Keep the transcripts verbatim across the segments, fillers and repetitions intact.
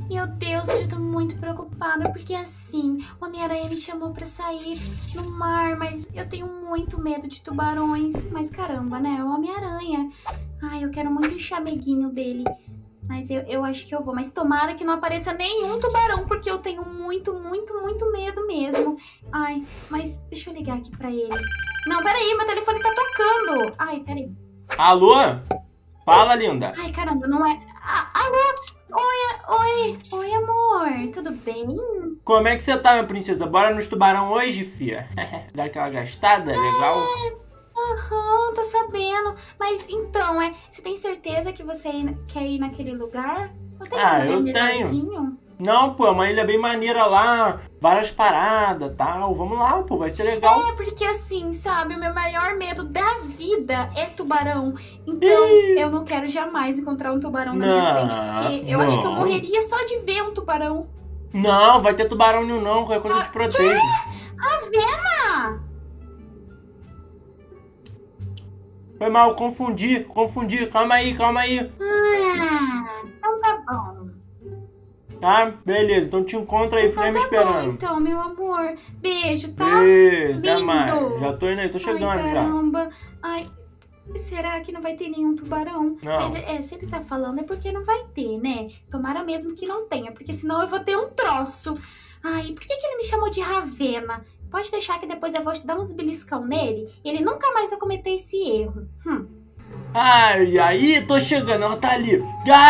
Meu Deus, eu já tô muito preocupada, porque assim, o Homem-Aranha me chamou pra sair no mar, mas eu tenho muito medo de tubarões. Mas caramba, né? É o Homem-Aranha. Ai, eu quero muito o chameguinho dele. Mas eu, eu acho que eu vou. Mas tomara que não apareça nenhum tubarão, porque eu tenho muito, muito, muito medo mesmo. Ai, mas deixa eu ligar aqui pra ele. Não, peraí, meu telefone tá tocando. Ai, peraí. Alô? Fala, linda. Ai, caramba, não é... Ah, alô? Oi, oi, oi, amor. Tudo bem? Como é que você tá, minha princesa? Bora nos tubarão hoje, fia? Dá aquela gastada, legal? Aham, tô sabendo. Mas então, é, você tem certeza que você quer ir naquele lugar? Não tem Ah, um eu melhorzinho? tenho. Não, pô, é uma ilha bem maneira lá. Várias paradas, tal. Vamos lá, pô, vai ser legal. É, porque assim, sabe, o meu maior medo da vida é tubarão. Então, Ih. eu não quero jamais encontrar um tubarão na Não, minha frente, porque eu acho que eu não. morreria só de ver um tubarão. Não, vai ter tubarão nenhum não. Qualquer coisa eu te protejo. Ravena! Foi mal, confundi, confundi. Calma aí, calma aí. Ah, então tá bom. Tá? Beleza, então te encontro aí, fica me Então tá bom, esperando. então, meu amor. Beijo, tá? Beijo, até Lindo. mais. Já tô indo aí, tô chegando Ai, já. caramba. Ai, será que não vai ter nenhum tubarão? Não. Mas é, se ele tá falando é porque não vai ter, né? Tomara mesmo que não tenha, porque senão eu vou ter um troço. Ai, por que que ele me chamou de Ravena? Pode deixar que depois eu vou dar uns beliscão nele e ele nunca mais vai cometer esse erro. Hum. Ai, aí, tô chegando, ela tá ali.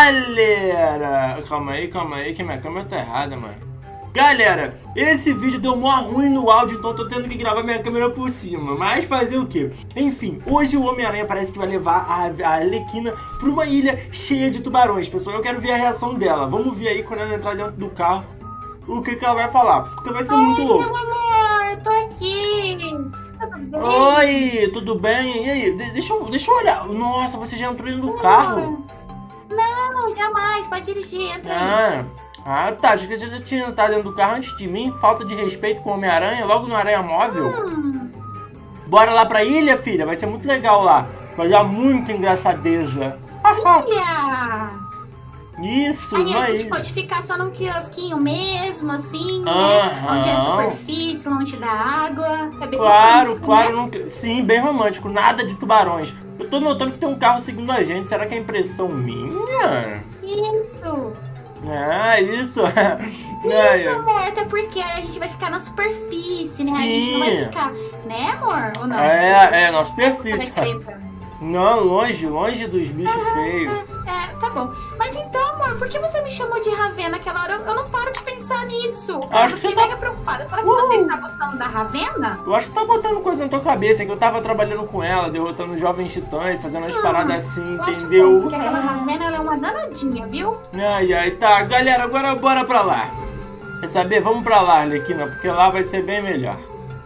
Galera! Calma aí, calma aí, que minha câmera tá errada, mano. Galera, esse vídeo deu mó ruim no áudio, então tô tendo que gravar minha câmera por cima. Mas fazer o quê? Enfim, hoje o Homem-Aranha parece que vai levar a, a Arlequina pra uma ilha cheia de tubarões. Pessoal, eu quero ver a reação dela. Vamos ver aí quando ela entrar dentro do carro o que, que ela vai falar. Porque vai ser Oi, muito louco. meu amor, tô aqui. Tudo bem? Oi, tudo bem? E aí, de deixa, eu, deixa eu olhar. Nossa, você já entrou dentro do carro? Não, jamais. Pode dirigir, entra aí. Ah, ah tá. Você já, já tinha entrado dentro do carro antes de mim. Falta de respeito com o Homem-Aranha, logo no Aranha Móvel. Hum. Bora lá pra ilha, filha. Vai ser muito legal lá. Vai dar muita engraçadeza. Olha! Isso, Aí a aí. gente pode ficar só num quiosquinho mesmo, assim, né? Aham. Onde é a superfície, longe da água. É bem Claro, romântico, claro. né? Não... Sim, bem romântico. Nada de tubarões. Eu tô notando que tem um carro seguindo a gente. Será que é impressão minha? Isso. Ah, isso. Isso, amor. Até porque a gente vai ficar na superfície, né? A gente não vai Sim. ficar, né, amor? Ou não? É, é, nossa Você vai superfície. querer pra... Não, longe, longe dos bichos feios. É, tá bom. Mas então, amor, por que você me chamou de Ravena naquela hora? Eu, eu não paro de pensar nisso. Acho eu que você fiquei tá- mega preocupada. Será que Uh! você está gostando da Ravena? Eu acho que tá botando coisa na tua cabeça, que eu tava trabalhando com ela, derrotando jovens titãs, fazendo umas Hum, paradas assim, Eu acho bom, entendeu? porque aquela Ravena, ela é uma danadinha, viu? Ai, ai, tá. Galera, agora bora pra lá. Quer saber? Vamos pra lá, Arlequina, porque lá vai ser bem melhor.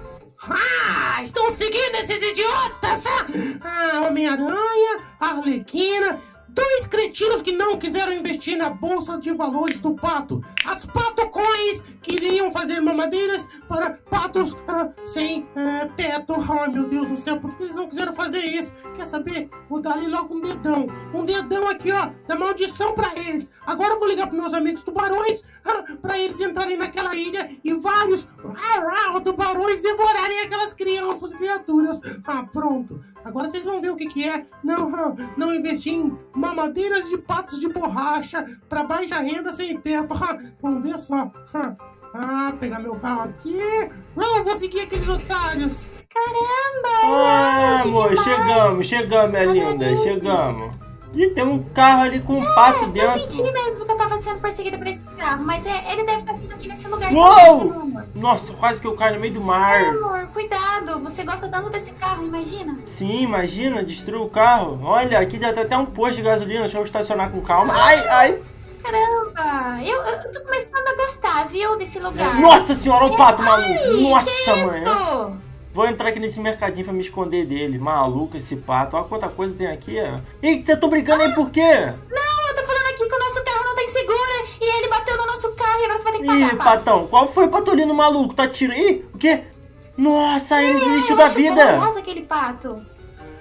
Ah, estão seguindo esses idiotas! Ah, Ah, Homem-Aranha, Arlequina, dois cretinos que não quiseram investir na bolsa de valores do pato. As Pato-Coins queriam fazer mamadeiras para patos ah, sem ah, teto. Ai, meu Deus do céu, por que eles não quiseram fazer isso? Quer saber? Vou dar ali logo um dedão. Um dedão aqui, ó, da maldição pra eles. Agora eu vou ligar pros meus amigos tubarões ah, pra eles entrarem naquela ilha e vários ah, ah, tubarões devorarem aquelas crianças, criaturas. Ah, pronto. Agora vocês vão ver o que que é. Não, ah, não investir em mamadeiras de patos de borracha pra baixa renda sem teto. Ah, vamos ver só. Ah, ah, pegar meu carro aqui. Não, vou seguir aqueles otários. Caramba! Ah, que amor, demais. chegamos, chegamos, minha linda, chegamos. Ih, tem um carro ali com um pato Eu dentro. senti mesmo que eu tava sendo perseguida por esse carro, mas é, ele deve estar vindo aqui nesse lugar. Uou! Meu amor. Nossa, quase que eu caio no meio do É, mar. amor, cuidado. Você gosta tanto desse carro, imagina. Sim, imagina, destruiu o carro. Olha, aqui já tem até um posto de gasolina, deixa eu estacionar com calma. Ai, ai. Caramba, eu, eu tô começando a gostar, viu, desse lugar. Nossa senhora, o pato maluco. Ai, Nossa, que mãe. isso? Vou entrar aqui nesse mercadinho pra me esconder dele. Maluco esse pato. Olha quanta coisa tem aqui. Ó. Ih, você tá brincando aí por quê? Não, eu tô falando aqui que o nosso carro não tem segura e ele bateu no nosso carro e agora você vai ter que pagar. Ih, pá. patão, qual foi o patolino maluco? Tá tirando. Ih, o quê? Nossa, ele desistiu Eu da acho vida. Nossa, aquele pato.